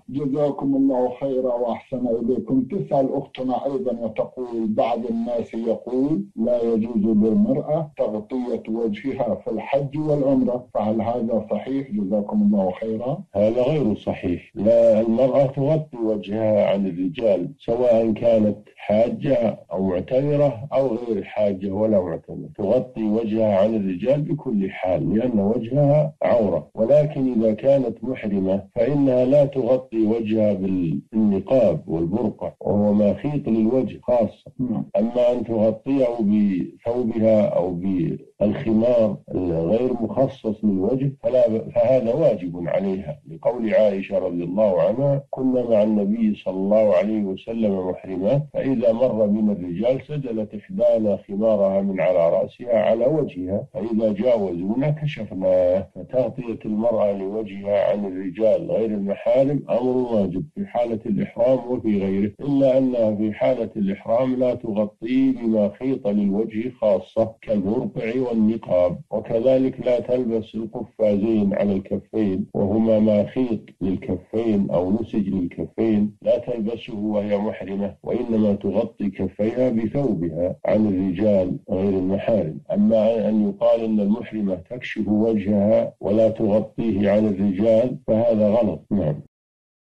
جزاكم الله خيرا وأحسن إليكم. تسأل أختنا أيضا وتقول: بعض الناس يقول لا يجوز للمرأة تغطية وجهها في الحج والعمرة، فهل هذا صحيح؟ جزاكم الله خيرا. هذا غير صحيح. لا، المرأة تغطي وجهها عن الرجال سواء كانت حاجة أو معتمرة أو غير حاجة ولا معتمرة، تغطي وجهها عن الرجال بكل حال لأن وجهها عورة. ولكن إذا كانت محرمة فإنها لا تغطي وجهها بالنقاب والبرقع وهو مخيط للوجه خاصة. أما أن تغطيه بثوبها أو بالخمار غير مخصص للوجه فهذا واجب عليها، لقول عائشة رضي الله عنها: كنا مع النبي صلى الله عليه وسلم محرمات، فإذا مر بنا الرجال سدلت إحدانا خمارها من على رأسها على وجهها، فإذا جاوزونا كشفناه. فتغطية المرأة لوجهها عن الرجال غير المحارم أمر واجب في حالة الإحرام وفي غيره، إلا أنها في حالة الإحرام لا تغطي بما خيط للوجه خاصة كالبرقع والنقاب. وكذلك لا تلبس القفازين على الكفين وهما مخيط للكفين أو نسج للكفين، لا تلبسه وهي محرمة، وإنما تغطي كفيها بثوبها عن الرجال غير المحارم. أما أن يقال أن المحرمة تكشف وجهها ولا تغطيه عن الرجال فهذا غلط. نعم.